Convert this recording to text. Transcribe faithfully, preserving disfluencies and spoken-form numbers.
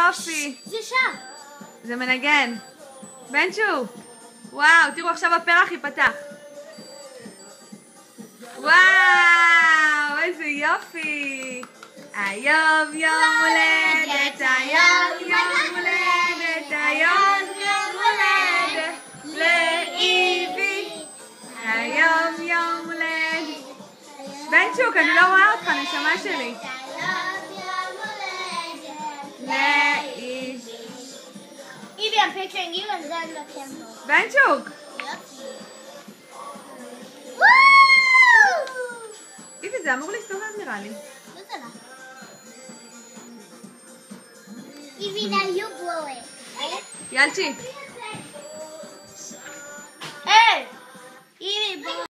יופי. זה שם. זה מנגן. בנצ'ו. וואו, תראו עכשיו הפרח ייפתח. וואו, איזה יופי. היום יום הולדת, היום יום הולדת, היום יום הולדת לאיבי. היום יום הולדת. בנצ'וק, אני לא רואה אותך, נשמה שלי. לאיבי. Evie, I'm picturing you and then the camera. בנצ'וק. איבי, זה אמור להסתובב נראה לי. Evie, now you blow it. ילצ'י. Hey! Evie, blow